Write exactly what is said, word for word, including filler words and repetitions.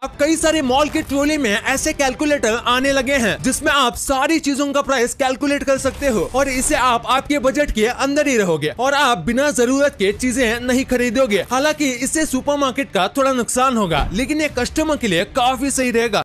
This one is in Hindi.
अब कई सारे मॉल के ट्रॉली में ऐसे कैलकुलेटर आने लगे हैं जिसमें आप सारी चीजों का प्राइस कैलकुलेट कर सकते हो और इससे आप आपके बजट के अंदर ही रहोगे और आप बिना जरूरत के चीजें नहीं खरीदोगे। हालांकि इससे सुपरमार्केट का थोड़ा नुकसान होगा, लेकिन ये कस्टमर के लिए काफी सही रहेगा।